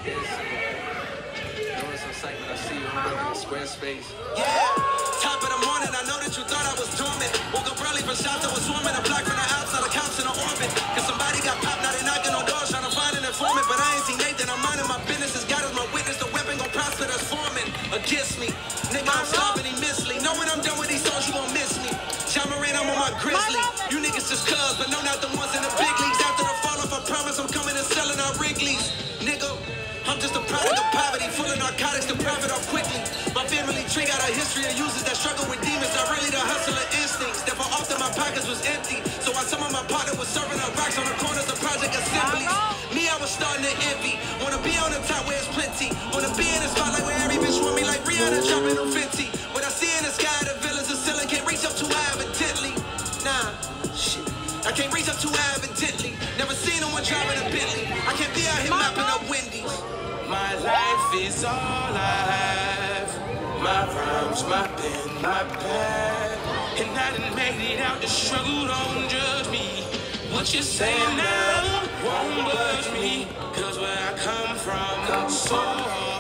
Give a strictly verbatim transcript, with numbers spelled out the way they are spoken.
Space. Yeah, top of the morning, I know that you thought I was dormant. Woke up early for shots, I was swarming. A block from the outside, the cops in the orbit. Cause somebody got popped, now they knocking on doors, trying to find an informant. But I ain't seen Nathan, I'm minding my business. As God is my witness, the weapon gon' prosper that's forming against me. Nigga, I'm starving immensely. Know when I'm done with these songs, you gon' miss me. Jamarin, I'm on my grizzly. You niggas just cuz, but no, not the ones in the big leagues. After the fall off, I promise I'm coming and selling out Wrigley's. Nigga, I'm just a product of poverty, full of narcotics to profit off quickly. My family tree got a history of users that struggle with demons, not really the hustler instincts. Therefore, often my pockets was empty. So while some of my partner was serving up rocks on the corners of Project Assemblies, me, I was starting to envy. Wanna be on the top where it's plenty. Wanna be in the spotlight where every bitch want me like Rihanna dropping on Fenty. What I see in the sky, the villas of ceiling can't reach up too high evidently. Nah, shit. I can't reach up too high evidently. Never seen no one driving a Bentley. I can't be out here mopping up Wendy's. My life is all I have. My rhymes, my pen, my pad. And I done made it out the struggle, don't judge me. What you saying now won't budge me. Cause where I come from, so hard.